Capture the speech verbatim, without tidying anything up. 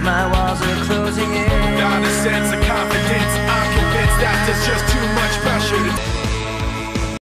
my walls are closing in. Not a sense of confidence.